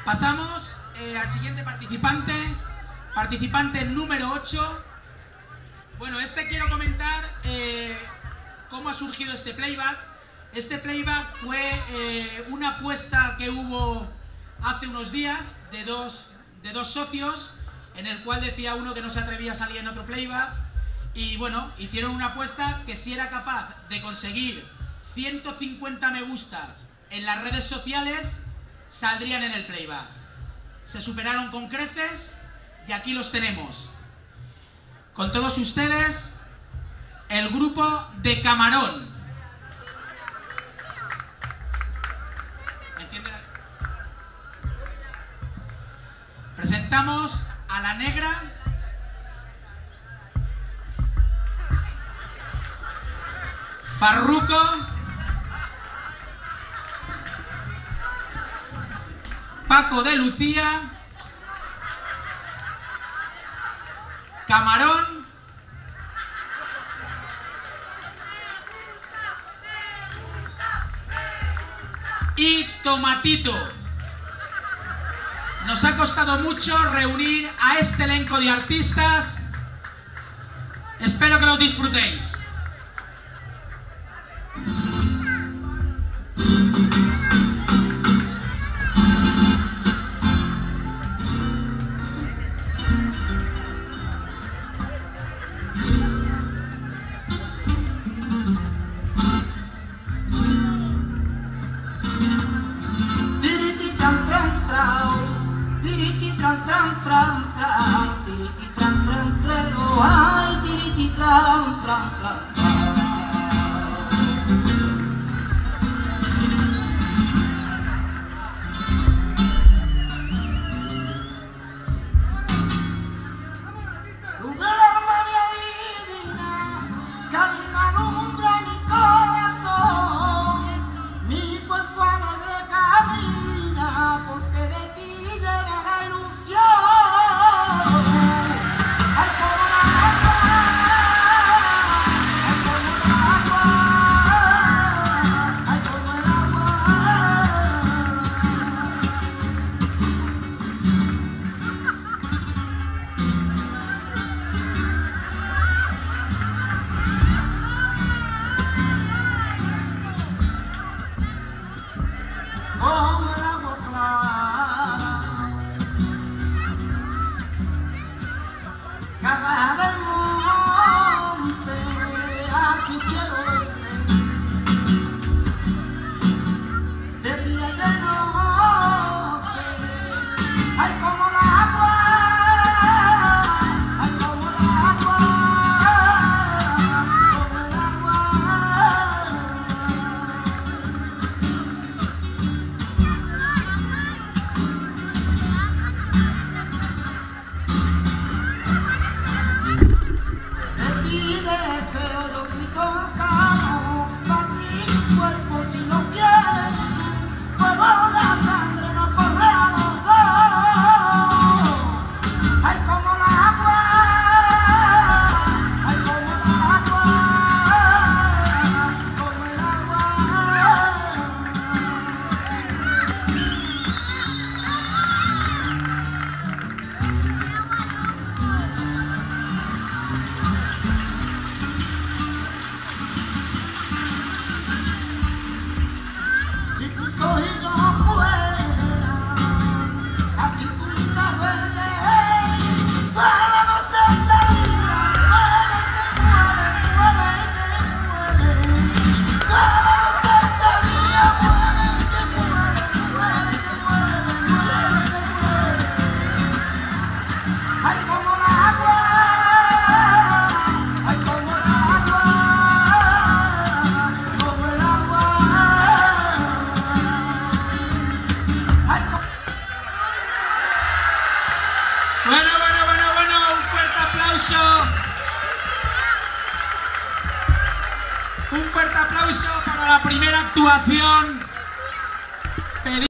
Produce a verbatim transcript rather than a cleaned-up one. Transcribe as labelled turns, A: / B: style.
A: Pasamos eh, al siguiente participante, participante número ocho. Bueno, este quiero comentar eh, cómo ha surgido este playback. Este playback fue eh, una apuesta que hubo hace unos días de dos, de dos socios, en el cual decía uno que no se atrevía a salir en otro playback. Y bueno, hicieron una apuesta que si era capaz de conseguir ciento cincuenta me gustas en las redes sociales, saldrían en el playback. Se superaron con creces y aquí los tenemos. Con todos ustedes, el grupo de Camarón. Enciende la... Presentamos a La Negra, Farruko, Paco de Lucía, Camarón y Tomatito. Nos ha costado mucho reunir a este elenco de artistas. Espero que lo disfrutéis.
B: Tran, tran, tran, tran, tiriti, tran, tran, trero, ay, tiriti, tran, tran, tran, tran. Luz de la María divina, camina alumbra mi corazón, mi cuerpo alegre camina, porque de ti lleva la ilusión. Como el agua clara, cabaja del monte, así quiero verte, de día y de noche, ay como el agua, ay como el agua, como el agua. Deseo lo quito acá, para ti mi cuerpo si lo quieres, fuego la sangre no corre a los dos, ay como el agua, ay como el agua, como el agua. Si tus oídos fueran así turitas verdes, para no ser perdida, muere que muere, muere que muere, para no ser perdida, muere que muere, muere que muere, muere que muere, ay como el agua, ay como el agua, como el agua.
A: Bueno, bueno, bueno, bueno, un fuerte aplauso. Un fuerte aplauso para la primera actuación